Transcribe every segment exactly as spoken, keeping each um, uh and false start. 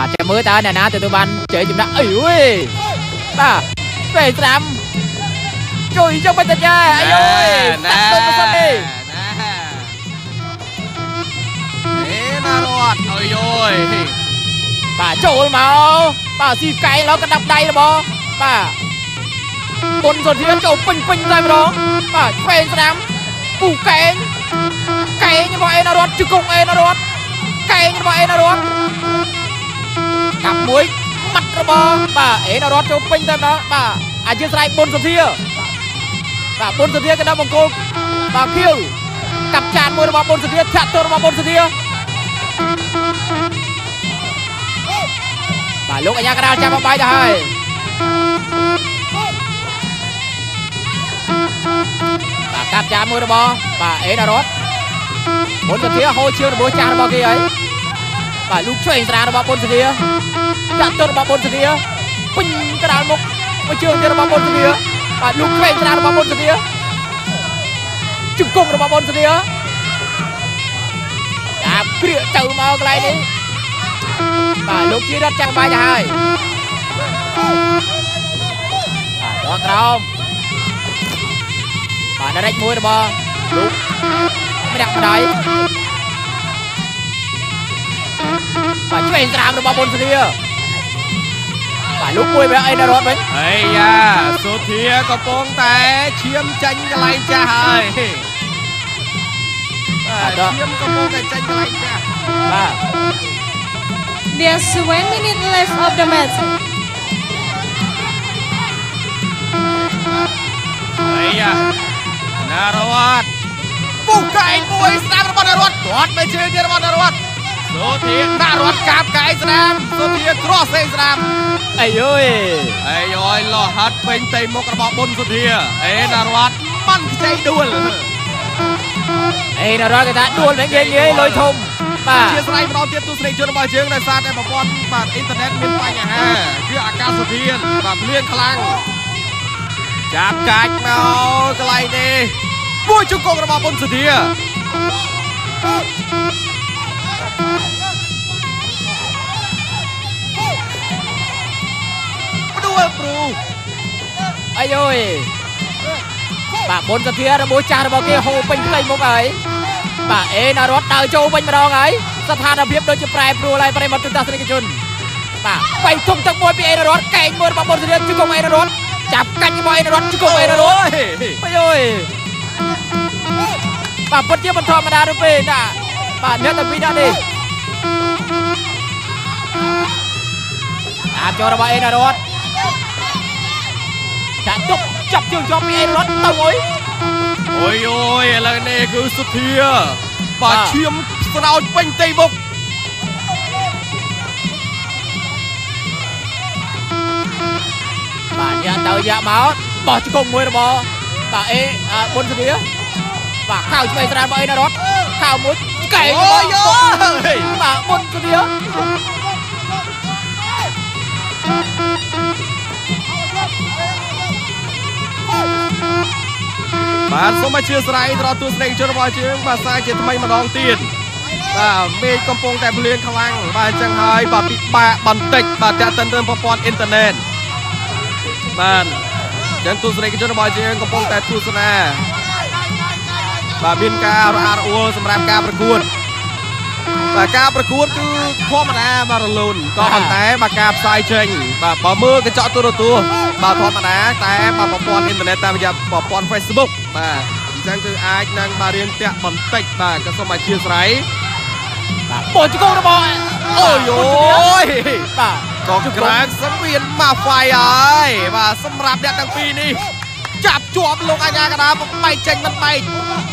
បាទចាំមើលតើអ្នកណាទទួលបានជ័យជំនះអីអើយបាទពេលស្ដាំជួយយកបិទចាអីអើយណាទៅមិនសិនទេណាអេណារត់អើយអើយបាទចូលមកបាទស៊ីកែងឡោកដាប់ដៃរបស់បាទបុនសុធាចូលពេញពេញតែម្ដងបាទឆ្វេងស្ដាំពូកែងកែងរបស់អេណារត់ជង្គង់អេណារត់កែងរបស់អេណារត់កាប់មួយម៉ាត់របស់បាទអេណារត់ចូលពេញតែម្ដងបាទអធិស្ឋានបុនសុធាបាទបុនសុធាក៏ដល់បង្គោលបាទខៀវកាប់ចានមួយរបស់បុនសុធាធាក់ទល់របស់បុនសុធាបាទលោកអញ្ញាកដាលចាំបាយទៅហើយបាទកាប់ចានមួយរបស់បាទអេណារត់បុនសុធាហូរជើងរបស់ចានរបស់គេហើយបាទលោកឆ្វេងស្រារបស់បុនសុធាចាក់ទល់របស់បុនសុធាពេញកដាលមុខមួយជើងទៀតរបស់បុនសុធាបាទលោកឆ្វេងស្រារបស់បុនសុធាជង្គង់របស់បុនសុធាអាព្រាកទៅមកកន្លែងនេះបាទលោកជារត់ចាំបាយទៅហើយបាទដកក្រោមបាទដរិចមួយរបស់លោកម្នាក់ម្ដាយបាទឆ្វេងស្រាមរបស់បុនសុធាបាទលោកមួយបែអីណារត់វិញអីយ៉ាសុធាកំពុងតែឈាមចាញ់កន្លែងចាស់ហើយបាទឈាមកំពុងតែចាញ់កន្លែងចាស់បាទ There's one minute left of the match អីយ៉ាណារត់ពូកែងមួយស្ដាំរបស់ណារត់គាត់មិនជឿទៀតរបស់ណារត់សុធាណារត់កាប់កែងស្ដាំសុធាក្រោះសេងស្ដាំអីអើយអីអើយលោះហាត់ពេញតៃមុខរបស់បុនសុធាអេណារត់មិនខ្ចីដួលអេណារត់គេថាដួលមិនងាយងាយលុយធំបាទជាស្រ័យម្ដងទៀតទស្សនិកជនរបស់យើងដោយសារតែប្រព័ន្ធបាទអ៊ីនធឺណិតមានបញ្ហាគឺអាកាសធាតុបាទភ្លៀងខ្លាំងចាប់កាច់មកកន្លែងនេះមួយជង្គង់របស់បុនសុធាដួលព្រូអីអើយបាទបុនសុធារបស់ចាស់របស់គេហូរពេញផ្ទៃមុខហើយបាទអេណារត់ដើរចូលវិញម្ដងហើយស្ថានភាពដូចជាប្រែប្រួលហើយប្រិមត្តទស្សនិកជនបាទបៃធំទឹកមួយពីអេណារត់កែងមួយរបស់បុនសុធាជង្គង់អេណារត់ចាប់កាច់របស់អេណារត់ជង្គង់អេណារត់អីអើយបាទពិតជាមិនធម្មតាទេពេលណាបាទអ្នកតែពីរនាក់នេះអាចូលរបស់អេណារត់ដាក់ទុកចាប់ជើងជាប់ពីអេណារត់ទៅអើយអូយអូយឥឡូវនេះគឺសុធាបាទឈាមស្រោចពេញតៃមុខបាទយ៉ាទៅយ៉ាមកបោះជង្គង់មួយរបស់បាទអេបុនសុធាបាទខោឆ្វេងស្រានរបស់អេណារត់ខោមួយកែងអូយបាទបុនសុធាបាទសូមអធិស្ឋានដល់ទស្សនិកជនរបស់យើងបាទសាជាថ្មីម្ដងទៀតបាទមេឃកំពុងតែភ្លៀងខ្លាំងបាទអញ្ចឹងហើយបាទពិបាកបន្តិចបាទតាក់ទិនរឿងប្រព័ន្ធអ៊ីនធឺណិតបាទអញ្ចឹងទស្សនិកជនរបស់យើងកំពុងតែទស្សនាបាទមានការរអាក់រអួលសម្រាប់ការប្រកួតបាទការប្រកួតគឺធម្មតាបាទរលូនក៏ប៉ុន្តែបាទការផ្សាយចេញបាទបើមើលកញ្ចក់ទូរទស្សន៍បាទធម្មតាតែបាទប្រព័ន្ធអ៊ីនធឺណិតតាមរយៈប្រព័ន្ធ Facebook បាទអញ្ចឹងគឺអាចនឹងបាទរៀងតាក់បន្តិចបាទក៏សូមអធិស្ឋានបាទបោះជង្គង់របស់អូយអូយបាទក៏ក្រាកសង្វៀនមកហ្វាយហើយបាទសម្រាប់អ្នកទាំងពីរនេះចាប់ជាប់លោកអាញាកដាបែកចេញមិនបែក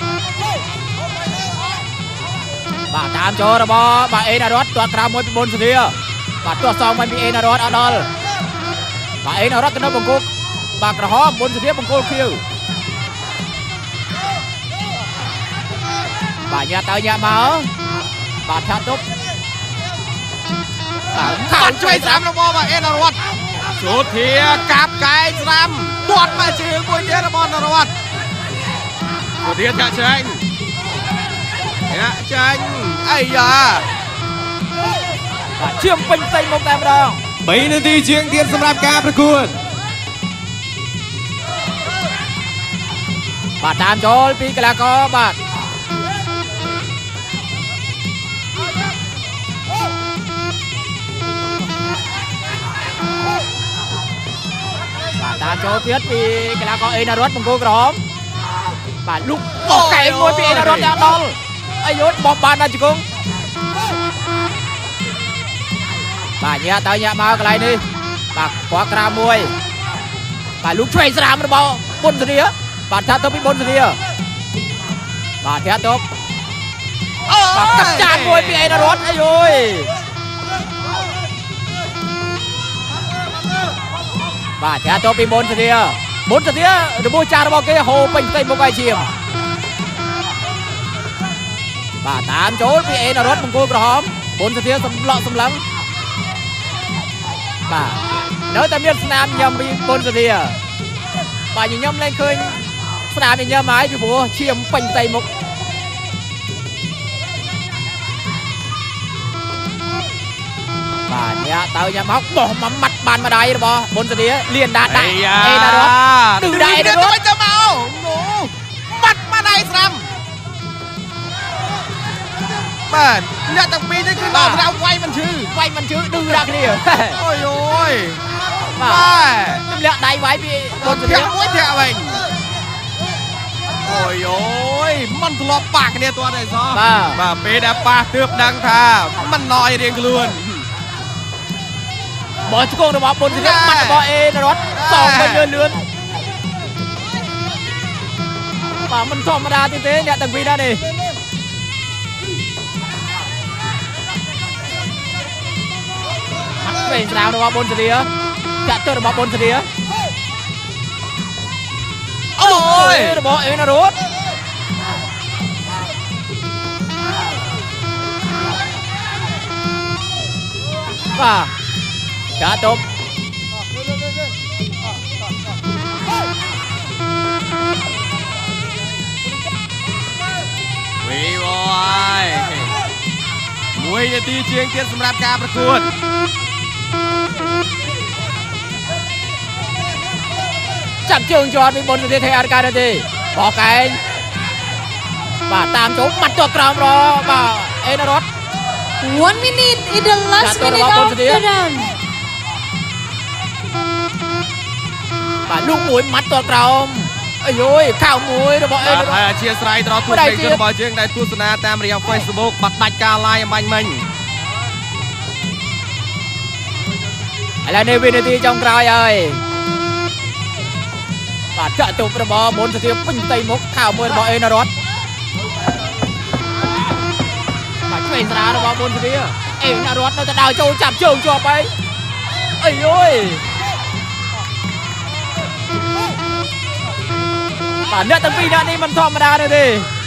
បាទតាមចូលរបស់បាទអេណារត់ទាត់ក្រៅមួយពីបុនសុធាបាទទាត់សងមួយពីអេណារត់អត់ដល់បាទអេណារត់ទៅនៅបង្គោលបាទក្រហមបុនសុធាបង្គោលខៀវបាទញ៉ាទៅញ៉ាមកបាទឆាត់ទុកបាទខាត់ជួយស្រាំរបស់បាទអេណារត់សុធាកាប់កែងស្រាំទាត់មកជើងមួយទៀតរបស់ណារត់សុធាចាក់ចេញចាក់ចេញអីយ៉ាបាទเชื่อมเป็นใจมงแต่รองបីនាទីជាងទៀតសម្រាប់ការប្រកួតបាទតាមចូលពីកីឡាករបាទបាទតាមចូលទៀតពីកីឡាករអេណារ៉ុតបង្គោលក្រហមបាទលុកបោះកែងមួយពីអេណារ៉ុតដល់ដល់អាយុបោះបានដល់ជង្គង់បាទញាក់ទៅញាក់មកកន្លែងនេះបាទពណ៌ក្រាមមួយបាទលុកឆ្វេងស្រាមរបស់ប៊ុនសេរីបាទថាទៅពីប៊ុនសេរីបាទធាក់ទៅបាទកាត់ចានមួយពីអេណារ៉ុតអាយុយបាទធាក់ទៅពីប៊ុនសេរីប៊ុនសេរីរបស់ចាររបស់គេហូរពេញផ្ទៃមុខឲ្យឈាមបាទតាមចូលពីអេណារ៉ុតបង្គោលក្រហមប៊ុនសេរីសម្លក់សម្លឹងបាទនៅតែមានស្នាមញ៉ាំពីប៊ុនសេរីបាទញញឹមលែងឃើញស្នាមញញឹមហើយពីព្រោះឈាមពេញផ្ទៃមុខបាទញាក់ទៅញាក់មកបោះមួយម៉ាត់បានម្ដាយរបស់ប៊ុនសេរីលៀនដាដាក់អេណារ៉ុតឌឺដាក់អេណារ៉ុតទៅមកអូបាត់ម្ដាយស្រាំបាទអ្នកទាំងពីរនេះគឺដល់រៅវាយមិនឈឺវាយមិនឈឺឌឺដាក់គ្នាអូយអូយបាទទម្លាក់ដៃវាយពីប៊ុនសេរីមួយធាក់វិញអូយអូយមិនធ្លាប់ប៉ះគ្នាទាល់តែសោះបាទពេលដែលប៉ះទើបដឹងថាមិនណយរៀងខ្លួនបោះជង្គង់របស់ប៊ុនសេរីបាត់របស់អេណារ៉ុតសងទៅលឿនលឿនបាទមិនធម្មតាទេទេអ្នកទាំងពីរដែរនេះវិញស្រាវរបស់ប៊ុនសេរីចាក់ទៅរបស់ប៊ុនសេរីអូយរបស់អេណារ៉ុតបាទចាក់ទៅវីវ៉យមួយនាទីជាងទៀតសម្រាប់ការប្រកួតចាប់ជើងជាប់ពីប៊ុនសេរីធ្វើអត់កើតទេបោះកែងបាទតាមចូលម៉ាត់ទៅក្រោមរបាទអេណារ៉ុត one minute in the last minute of the round បាទលុកមួយម៉ាត់ទៅក្រោមអាយុយខៅមួយរបស់អេណារ៉ុតហើយអធិស្ឋានដល់ទូទាំងជនរបស់យើងដែលទស្សនាតាមរយៈ Facebook បាត់ដាច់ការ live អំបញ្ញមិញឥឡូវនេះវិនាទីចុងក្រោយហើយបាទចាក់ទៅរបស់ប៊ុនសេរីពេញផ្ទៃមុខខៅមួយរបស់អេណារ៉ុតបាទឆ្វេងស្រារបស់ប៊ុនសេរីអេណារ៉ុតនៅតែដើរចូលចាប់ជើងជាប់ហើយអីយយបាទអ្នកទាំងពីរនាក់នេះមិនធម្មតាទេ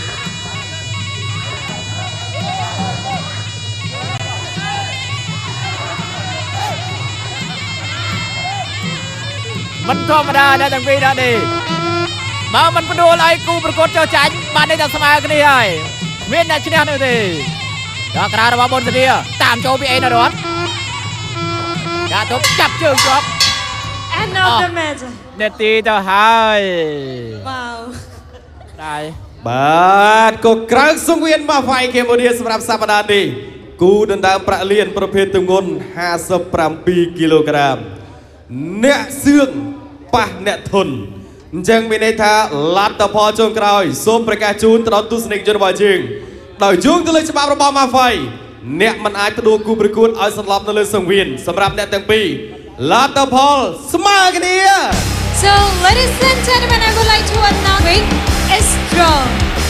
មិនធម្មតាអ្នកទាំងពីរនាក់នេះបើមិនផ្ដួលឲ្យគូប្រកួតចោះចាញ់បានតែស្មើគ្នាហើយមានអ្នកឈ្នះនោះទេដល់ក្រៅរបស់ប៊ុនសេរីតាមចូលពីអេណារ៉ុតដាក់ទៅចាប់ជើងជាប់ end of the match នាទីទៅហើយ wow ដែរបាទក៏ក្រៅសង្វៀនមកវាយកម្ពុជាសម្រាប់សប្តាហ៍នេះគូដណ្ដើមប្រាក់លានប្រភេទទម្ងន់ห้าสิบเจ็ดគីឡូក្រាមអ្នកសឿងប៉ះអ្នកធន់អញ្ចឹងមានន័យថាលទ្ធផលចុងក្រោយសូមប្រកាសជូនទៅដល់ទស្សនិកជនរបស់យើងដោយយោងទៅលើច្បាប់របស់ម៉ាហ្វៃអ្នកមិនអាចផ្ដួលគូប្រកួតឲ្យសន្លប់នៅលើសង្វៀនសម្រាប់អ្នកទាំងពីរលទ្ធផលស្មើគ្នា So ladies and gentlemen I would like to announce is draw